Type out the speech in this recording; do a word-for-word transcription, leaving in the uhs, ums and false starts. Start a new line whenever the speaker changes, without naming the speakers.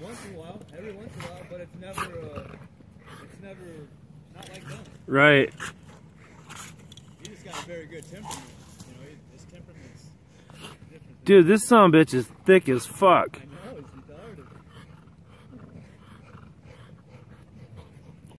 Once in a while, every once in a while, but it's never, uh, it's never, not like them.
Right.
He just got a very good temperament. You know, his temperament's different.
Dude, this son of a bitch is thick as fuck.